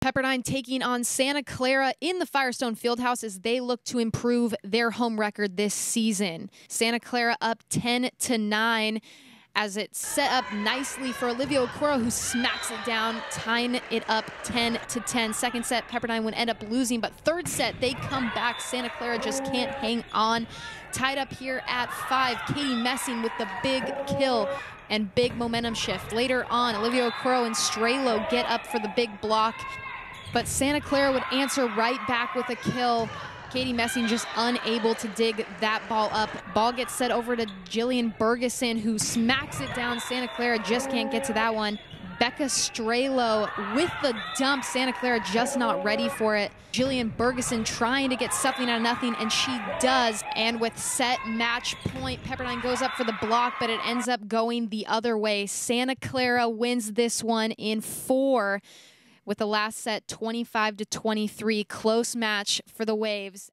Pepperdine taking on Santa Clara in the Firestone Fieldhouse as they look to improve their home record this season. Santa Clara up 10-9 as it's set up nicely for Olivia Okoro, who smacks it down, tying it up 10-10. Second set, Pepperdine would end up losing, but third set, they come back. Santa Clara just can't hang on. Tied up here at 5, Katie Messing with the big kill and big momentum shift. Later on, Olivia Okoro and Strelo get up for the big block, but Santa Clara would answer right back with a kill. Katie Messing just unable to dig that ball up. Ball gets set over to Jillian Bergeson, who smacks it down. Santa Clara just can't get to that one. Becca Strelo with the dump. Santa Clara just not ready for it. Jillian Bergeson trying to get something out of nothing, and she does. And with set match point, Pepperdine goes up for the block, but it ends up going the other way. Santa Clara wins this one in 4. With the last set 25-23, close match for the Waves.